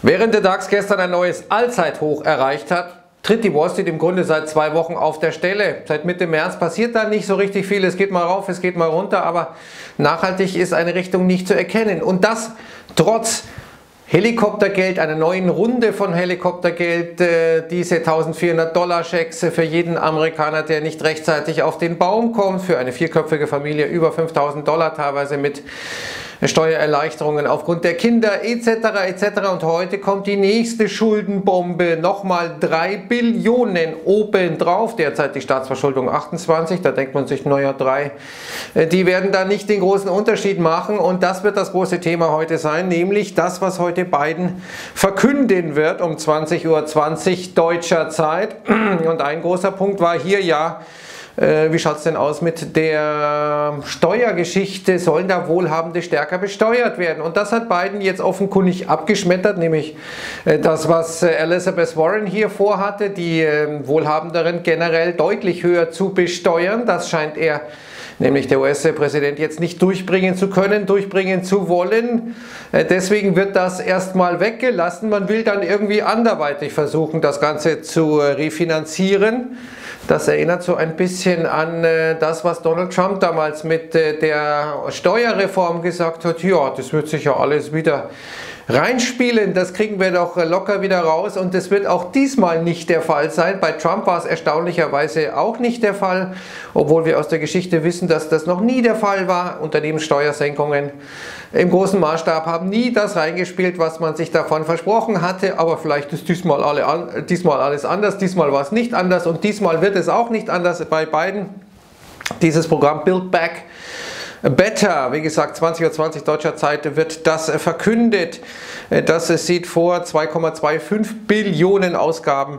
Während der DAX gestern ein neues Allzeithoch erreicht hat, tritt die Wall Street im Grunde seit 2 Wochen auf der Stelle. Seit Mitte März passiert da nicht so richtig viel. Es geht mal rauf, es geht mal runter, aber nachhaltig ist eine Richtung nicht zu erkennen. Und das trotz Helikoptergeld, einer neuen Runde von Helikoptergeld, diese $1400-Schecks für jeden Amerikaner, der nicht rechtzeitig auf den Baum kommt, für eine vierköpfige Familie über $5000, teilweise mit Steuererleichterungen aufgrund der Kinder etc. etc. Und heute kommt die nächste Schuldenbombe, nochmal 3 Billionen obendrauf, derzeit die Staatsverschuldung 28, da denkt man sich, naja 3, die werden da nicht den großen Unterschied machen und das wird das große Thema heute sein, nämlich das, was heute Biden verkünden wird um 20:20 Uhr deutscher Zeit. Und ein großer Punkt war hier ja, wie schaut es denn aus mit der Steuergeschichte? Sollen da Wohlhabende stärker besteuert werden? Und das hat Biden jetzt offenkundig abgeschmettert, nämlich das, was Elizabeth Warren hier vorhatte, die Wohlhabenderen generell deutlich höher zu besteuern. Das scheint er, nämlich der US-Präsident, jetzt nicht durchbringen zu können, durchbringen zu wollen. Deswegen wird das erstmal weggelassen. Man will dann irgendwie anderweitig versuchen, das Ganze zu refinanzieren. Das erinnert so ein bisschen an das, was Donald Trump damals mit der Steuerreform gesagt hat. Ja, das wird sich ja alles wieder reinspielen, das kriegen wir doch locker wieder raus und das wird auch diesmal nicht der Fall sein. Bei Trump war es erstaunlicherweise auch nicht der Fall, obwohl wir aus der Geschichte wissen, dass das noch nie der Fall war. Unternehmenssteuersenkungen im großen Maßstab haben nie das reingespielt, was man sich davon versprochen hatte, aber vielleicht ist diesmal alles anders, diesmal war es nicht anders und diesmal wird es auch nicht anders bei Biden. Dieses Programm Build Back Better, wie gesagt, 20:20 Uhr deutscher Zeit wird das verkündet. Das sieht vor 2,25 Billionen Ausgaben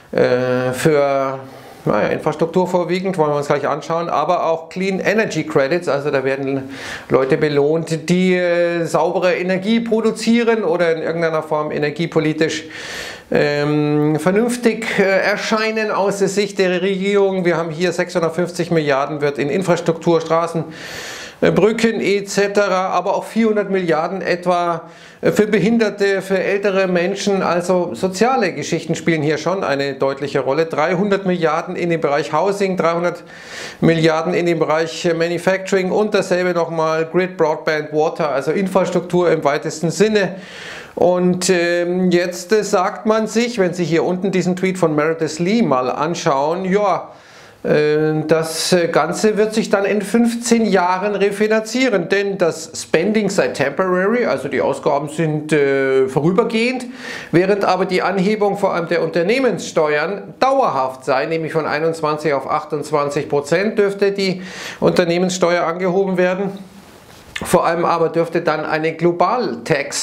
für Infrastruktur vorwiegend, wollen wir uns gleich anschauen, aber auch Clean Energy Credits, also da werden Leute belohnt, die saubere Energie produzieren oder in irgendeiner Form energiepolitisch vernünftig erscheinen aus der Sicht der Regierung. Wir haben hier 650 Milliarden wird in Infrastruktur, Straßen, Brücken etc., aber auch 400 Milliarden etwa für Behinderte, für ältere Menschen, also soziale Geschichten spielen hier schon eine deutliche Rolle. 300 Milliarden in dem Bereich Housing, 300 Milliarden in dem Bereich Manufacturing und dasselbe nochmal Grid, Broadband, Water, also Infrastruktur im weitesten Sinne. Und jetzt sagt man sich, wenn Sie hier unten diesen Tweet von Meredith Lee mal anschauen, ja, das Ganze wird sich dann in 15 Jahren refinanzieren, denn das Spending sei temporary, also die Ausgaben sind vorübergehend, während aber die Anhebung vor allem der Unternehmenssteuern dauerhaft sei, nämlich von 21 auf 28% dürfte die Unternehmenssteuer angehoben werden. Vor allem aber dürfte dann eine Global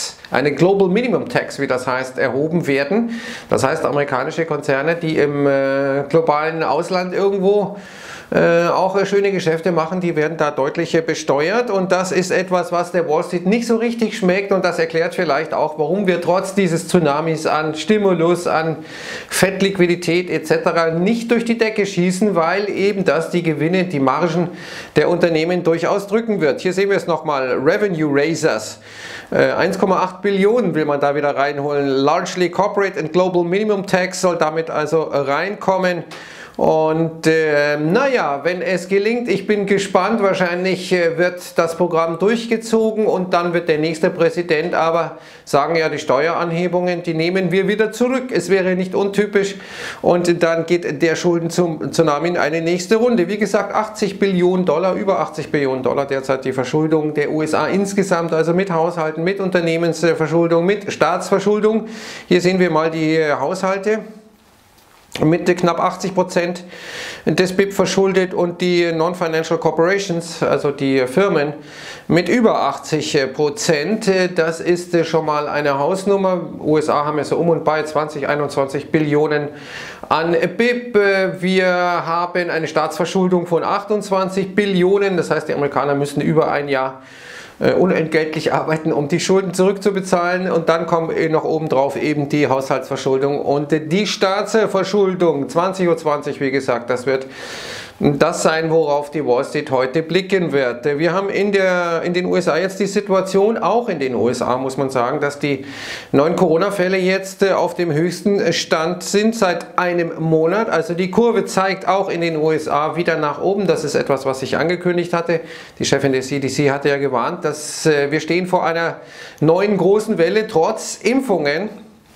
Minimum Tax, wie das heißt, erhoben werden. Das heißt, amerikanische Konzerne, die im globalen Ausland irgendwo auch schöne Geschäfte machen, die werden da deutlich besteuert und das ist etwas, was der Wall Street nicht so richtig schmeckt und das erklärt vielleicht auch, warum wir trotz dieses Tsunamis an Stimulus, an Fettliquidität etc. nicht durch die Decke schießen, weil eben das die Gewinne, die Margen der Unternehmen durchaus drücken wird. Hier sehen wir es nochmal, Revenue Raisers, 1,8 Billionen will man da wieder reinholen, Largely Corporate and Global Minimum Tax soll damit also reinkommen. Und naja, wenn es gelingt, ich bin gespannt, wahrscheinlich wird das Programm durchgezogen und dann wird der nächste Präsident aber sagen, ja, die Steueranhebungen, die nehmen wir wieder zurück. Es wäre nicht untypisch und dann geht der Schulden-Tsunami in eine nächste Runde. Wie gesagt, 80 Billionen Dollar, über 80 Billionen Dollar derzeit die Verschuldung der USA insgesamt, also mit Haushalten, mit Unternehmensverschuldung, mit Staatsverschuldung. Hier sehen wir mal die Haushalte. Mit knapp 80% des BIP verschuldet und die Non-Financial Corporations, also die Firmen, mit über 80%. Das ist schon mal eine Hausnummer. USA haben ja so um und bei 20, 21 Billionen an BIP. Wir haben eine Staatsverschuldung von 28 Billionen. Das heißt, die Amerikaner müssen über ein Jahr unentgeltlich arbeiten, um die Schulden zurückzubezahlen und dann kommt noch obendrauf eben die Haushaltsverschuldung und die Staatsverschuldung 20:20 Uhr, wie gesagt, das wird das sein, worauf die Wall Street heute blicken wird. Wir haben in den USA jetzt die Situation, auch in den USA muss man sagen, dass die neuen Corona-Fälle jetzt auf dem höchsten Stand sind seit einem Monat. Also die Kurve zeigt auch in den USA wieder nach oben. Das ist etwas, was ich angekündigt hatte. Die Chefin der CDC hatte ja gewarnt, dass wir stehen vor einer neuen großen Welle trotz Impfungen.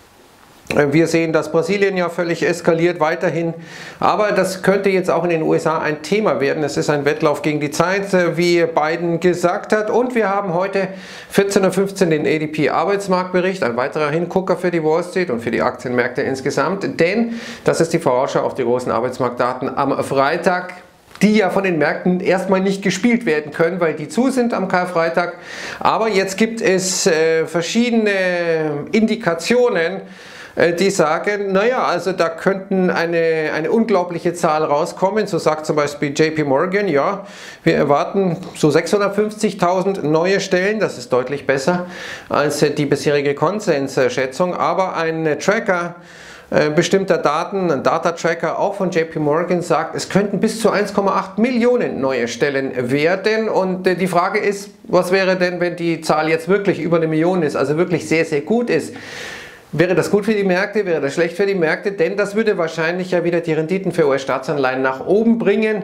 Wir sehen, dass Brasilien ja völlig eskaliert weiterhin, aber das könnte jetzt auch in den USA ein Thema werden. Es ist ein Wettlauf gegen die Zeit, wie Biden gesagt hat. Und wir haben heute 14:15 Uhr den ADP-Arbeitsmarktbericht, ein weiterer Hingucker für die Wall Street und für die Aktienmärkte insgesamt, denn das ist die Vorausschau auf die großen Arbeitsmarktdaten am Freitag, die ja von den Märkten erstmal nicht gespielt werden können, weil die zu sind am Karfreitag. Aber jetzt gibt es verschiedene Indikationen, die sagen, naja, also da könnten eine unglaubliche Zahl rauskommen. So sagt zum Beispiel JP Morgan, ja, wir erwarten so 650.000 neue Stellen. Das ist deutlich besser als die bisherige Konsensschätzung. Aber ein Tracker bestimmter Daten, ein Data-Tracker auch von JP Morgan sagt, es könnten bis zu 1,8 Millionen neue Stellen werden. Und die Frage ist, was wäre denn, wenn die Zahl jetzt wirklich über 1 Million ist, also wirklich sehr, sehr gut ist? Wäre das gut für die Märkte, wäre das schlecht für die Märkte? Denn das würde wahrscheinlich ja wieder die Renditen für US-Staatsanleihen nach oben bringen.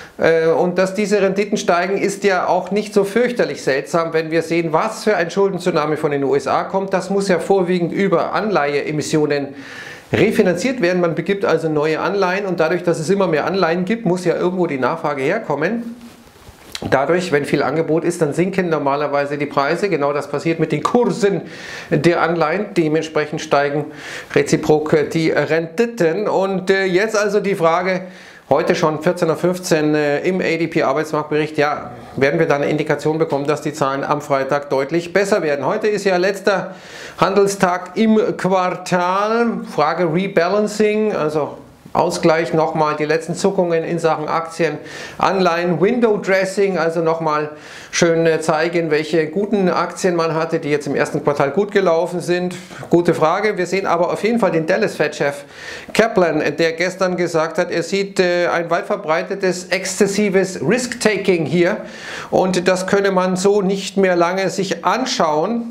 Und dass diese Renditen steigen, ist ja auch nicht so fürchterlich seltsam, wenn wir sehen, was für ein Schulden-Tsunami von den USA kommt. Das muss ja vorwiegend über Anleiheemissionen refinanziert werden. Man begibt also neue Anleihen und dadurch, dass es immer mehr Anleihen gibt, muss ja irgendwo die Nachfrage herkommen. Dadurch, wenn viel Angebot ist, dann sinken normalerweise die Preise. Genau das passiert mit den Kursen der Anleihen. Dementsprechend steigen reziprok die Renditen. Und jetzt also die Frage, heute schon 14:15 Uhr im ADP-Arbeitsmarktbericht, ja, werden wir da eine Indikation bekommen, dass die Zahlen am Freitag deutlich besser werden. Heute ist ja letzter Handelstag im Quartal. Frage Rebalancing, also Ausgleich, nochmal die letzten Zuckungen in Sachen Aktien, Anleihen, Window Dressing, also nochmal schön zeigen, welche guten Aktien man hatte, die jetzt im ersten Quartal gut gelaufen sind. Gute Frage. Wir sehen aber auf jeden Fall den Dallas-Fed-Chef Kaplan, der gestern gesagt hat, er sieht ein weit verbreitetes, exzessives Risk-Taking hier und das könne man so nicht mehr lange sich anschauen.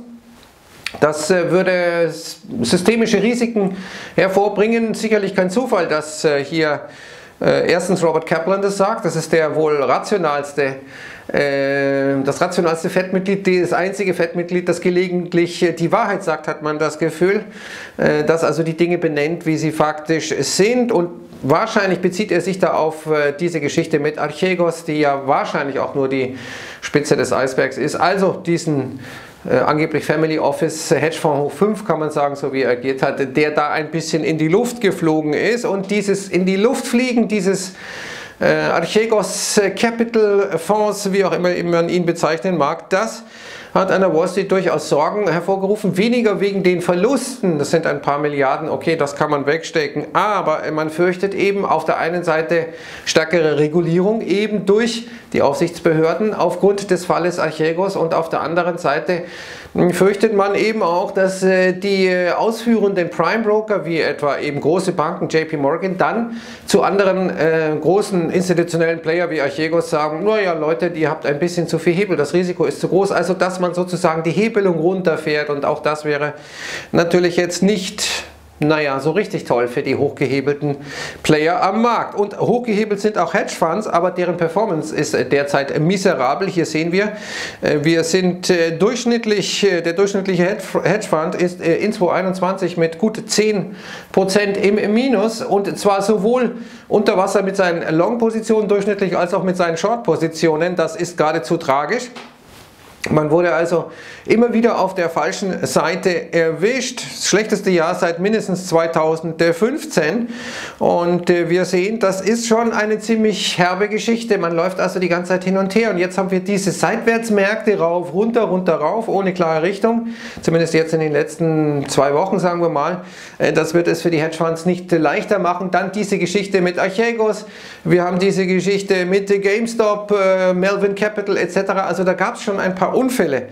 Das würde systemische Risiken hervorbringen. Sicherlich kein Zufall, dass hier erstens Robert Kaplan das sagt. Das ist der wohl rationalste Fed-Mitglied, das einzige Fed-Mitglied, das gelegentlich die Wahrheit sagt, hat man das Gefühl, das also die Dinge benennt, wie sie faktisch sind. Und wahrscheinlich bezieht er sich da auf diese Geschichte mit Archegos, die ja wahrscheinlich auch nur die Spitze des Eisbergs ist. Also diesen angeblich Family Office Hedgefonds hoch 5, kann man sagen, so wie er agiert hatte, der da ein bisschen in die Luft geflogen ist. Und dieses in die Luft fliegen, dieses Archegos Capital Fonds, wie auch immer man ihn bezeichnen mag, das hat an der Wall Street durchaus Sorgen hervorgerufen, weniger wegen den Verlusten, das sind ein paar Milliarden, okay, das kann man wegstecken, aber man fürchtet eben auf der einen Seite stärkere Regulierung, eben durch die Aufsichtsbehörden aufgrund des Falles Archegos und auf der anderen Seite fürchtet man eben auch, dass die ausführenden Prime Broker, wie etwa eben große Banken, JP Morgan, dann zu anderen großen institutionellen Player wie Archegos sagen, naja Leute, ihr habt ein bisschen zu viel Hebel, das Risiko ist zu groß, also dass man sozusagen die Hebelung runterfährt und auch das wäre natürlich jetzt nicht, naja, so richtig toll für die hochgehebelten Player am Markt. Und hochgehebelt sind auch Hedgefonds, aber deren Performance ist derzeit miserabel. Hier sehen wir, wir sind der durchschnittliche Hedgefonds ist in 2021 mit gut 10% im Minus und zwar sowohl unter Wasser mit seinen Long-Positionen durchschnittlich als auch mit seinen Short-Positionen. Das ist geradezu tragisch. Man wurde also immer wieder auf der falschen Seite erwischt. Das schlechteste Jahr seit mindestens 2015. Und wir sehen, das ist schon eine ziemlich herbe Geschichte. Man läuft also die ganze Zeit hin und her. Und jetzt haben wir diese Seitwärtsmärkte rauf, runter, runter, rauf, ohne klare Richtung. Zumindest jetzt in den letzten 2 Wochen, sagen wir mal. Das wird es für die Hedgefonds nicht leichter machen. Dann diese Geschichte mit Archegos. Wir haben diese Geschichte mit GameStop, Melvin Capital etc. Also da gab es schon ein paar Unfälle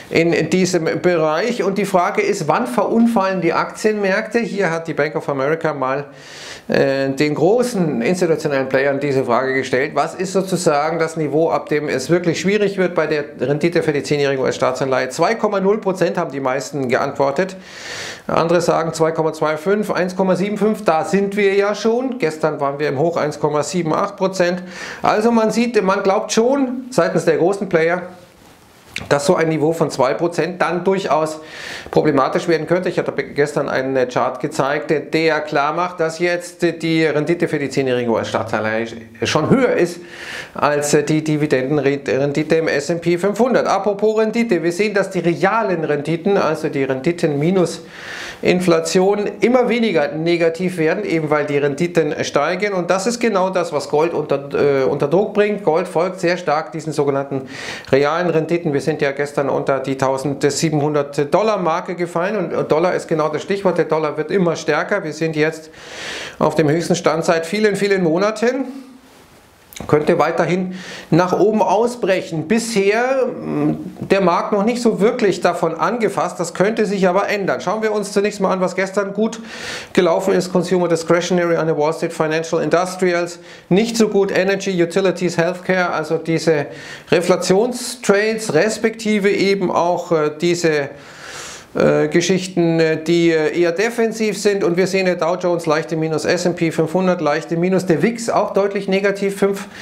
in diesem Bereich. Und die Frage ist, wann verunfallen die Aktienmärkte? Hier hat die Bank of America mal den großen institutionellen Playern diese Frage gestellt. Was ist sozusagen das Niveau, ab dem es wirklich schwierig wird bei der Rendite für die 10-jährige US-Staatsanleihe? 2,0% haben die meisten geantwortet. Andere sagen 2,25, 1,75, da sind wir ja schon. Gestern waren wir im Hoch 1,78%. Also man sieht, man glaubt schon seitens der großen Player, dass so ein Niveau von 2% dann durchaus problematisch werden könnte. Ich hatte gestern einen Chart gezeigt, der klar macht, dass jetzt die Rendite für die 10-jährige US-Staatsanleihe schon höher ist als die Dividendenrendite im S&P 500. Apropos Rendite, wir sehen, dass die realen Renditen, also die Renditen minus Inflation, immer weniger negativ werden, eben weil die Renditen steigen. Und das ist genau das, was Gold unter Druck bringt. Gold folgt sehr stark diesen sogenannten realen Renditen. Wir sind ja gestern unter die 1700 Dollar Marke gefallen und Dollar ist genau das Stichwort. Der Dollar wird immer stärker. Wir sind jetzt auf dem höchsten Stand seit vielen, vielen Monaten. Könnte weiterhin nach oben ausbrechen. Bisher der Markt noch nicht so wirklich davon angefasst, das könnte sich aber ändern. Schauen wir uns zunächst mal an, was gestern gut gelaufen ist. Consumer Discretionary an der Wall Street, Financial Industrials, nicht so gut Energy, Utilities, Healthcare, also diese Reflationstrades, respektive eben auch diese Geschichten, die eher defensiv sind, und wir sehen der Dow Jones leichte Minus, S&P 500 leichte Minus, der WIX auch deutlich negativ,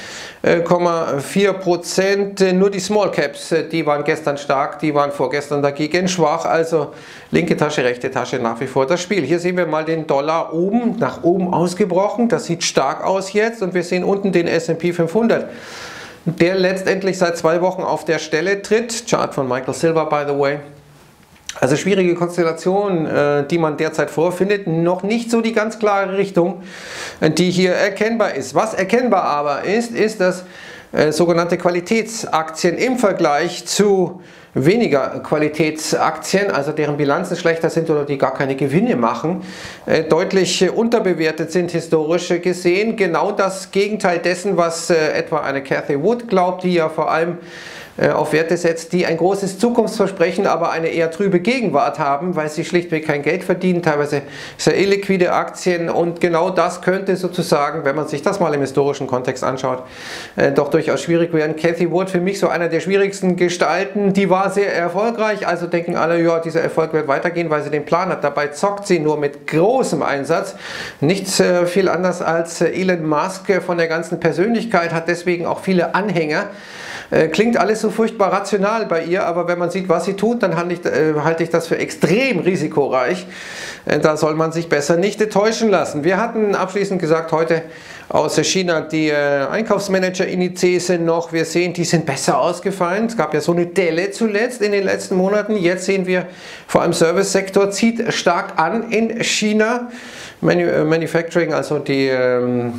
5,4%, nur die Small Caps, die waren gestern stark, die waren vorgestern dagegen schwach, also linke Tasche, rechte Tasche nach wie vor das Spiel. Hier sehen wir mal den Dollar oben, nach oben ausgebrochen, das sieht stark aus jetzt, und wir sehen unten den S&P 500. Der letztendlich seit 2 Wochen auf der Stelle tritt, Chart von Michael Silver by the way. Also schwierige Konstellation, die man derzeit vorfindet, noch nicht so die ganz klare Richtung, die hier erkennbar ist. Was erkennbar aber ist, dass sogenannte Qualitätsaktien im Vergleich zu weniger Qualitätsaktien, also deren Bilanzen schlechter sind oder die gar keine Gewinne machen, deutlich unterbewertet sind historisch gesehen. Genau das Gegenteil dessen, was etwa eine Cathie Wood glaubt, die ja vor allem auf Werte setzt, die ein großes Zukunftsversprechen, aber eine eher trübe Gegenwart haben, weil sie schlichtweg kein Geld verdienen, teilweise sehr illiquide Aktien, und genau das könnte sozusagen, wenn man sich das mal im historischen Kontext anschaut, doch durchaus schwierig werden. Cathie Wood für mich so einer der schwierigsten Gestalten, die war sehr erfolgreich, also denken alle, ja, dieser Erfolg wird weitergehen, weil sie den Plan hat. Dabei zockt sie nur mit großem Einsatz, nichts viel anders als Elon Musk von der ganzen Persönlichkeit, hat deswegen auch viele Anhänger. Klingt alles so furchtbar rational bei ihr, aber wenn man sieht, was sie tut, dann halte ich das für extrem risikoreich. Da soll man sich besser nicht täuschen lassen. Wir hatten abschließend gesagt, heute aus China die Einkaufsmanager-Indizes noch. Wir sehen, die sind besser ausgefallen. Es gab ja so eine Delle zuletzt in den letzten Monaten. Jetzt sehen wir, vor allem Service-Sektor zieht stark an in China. Manufacturing, also der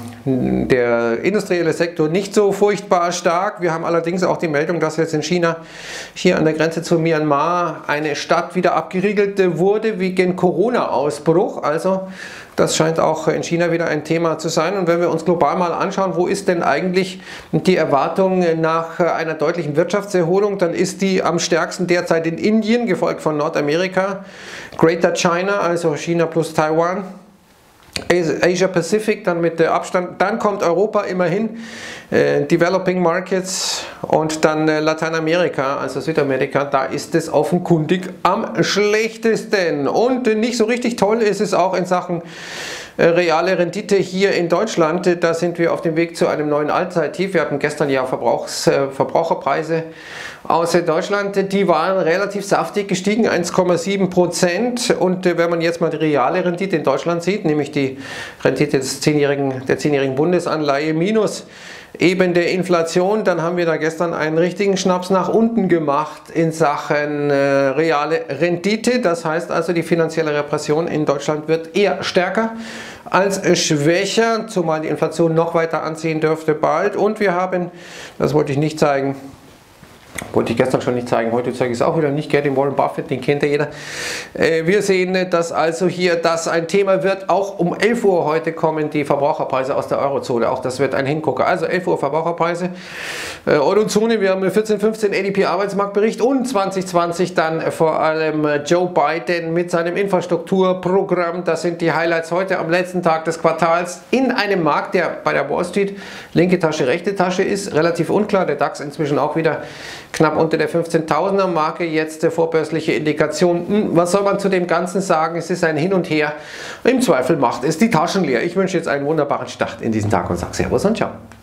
industrielle Sektor, nicht so furchtbar stark. Wir haben allerdings auch die Meldung, dass jetzt in China, hier an der Grenze zu Myanmar, eine Stadt wieder abgeriegelt wurde wegen Corona-Ausbruch. Also das scheint auch in China wieder ein Thema zu sein. Und wenn wir uns global mal anschauen, wo ist denn eigentlich die Erwartung nach einer deutlichen Wirtschaftserholung, dann ist die am stärksten derzeit in Indien, gefolgt von Nordamerika, Greater China, also China plus Taiwan, Asia Pacific, dann mit der Abstand, dann kommt Europa immerhin, Developing Markets, und dann Lateinamerika, also Südamerika, da ist es offenkundig am schlechtesten. Und nicht so richtig toll ist es auch in Sachen reale Rendite hier in Deutschland. Da sind wir auf dem Weg zu einem neuen Allzeittief. Wir hatten gestern ja Verbraucherpreise aus Deutschland, die waren relativ saftig gestiegen, 1,7%. Und wenn man jetzt mal die reale Rendite in Deutschland sieht, nämlich die Rendite der 10-jährigen Bundesanleihe minus eben der Inflation, dann haben wir da gestern einen richtigen Schnaps nach unten gemacht in Sachen reale Rendite. Das heißt also, die finanzielle Repression in Deutschland wird eher stärker als schwächer, zumal die Inflation noch weiter anziehen dürfte bald. Und wir haben, das wollte ich nicht zeigen, Wollte ich gestern schon nicht zeigen, heute zeige ich es auch wieder nicht. Den Warren Buffett, den kennt ja jeder. Wir sehen, dass also hier das ein Thema wird. Auch um 11 Uhr heute kommen die Verbraucherpreise aus der Eurozone. Auch das wird ein Hingucker. Also 11 Uhr Verbraucherpreise. Eurozone, wir haben 14:15 ADP-Arbeitsmarktbericht und 2020 dann vor allem Joe Biden mit seinem Infrastrukturprogramm. Das sind die Highlights heute am letzten Tag des Quartals in einem Markt, der bei der Wall Street linke Tasche, rechte Tasche ist. Relativ unklar. Der DAX inzwischen auch wieder knapp unter der 15.000er Marke, jetzt vorbörsliche Indikation. Was soll man zu dem Ganzen sagen? Es ist ein Hin und Her. Im Zweifel macht es die Taschen leer. Ich wünsche jetzt einen wunderbaren Start in diesen Tag und sage Servus und Ciao.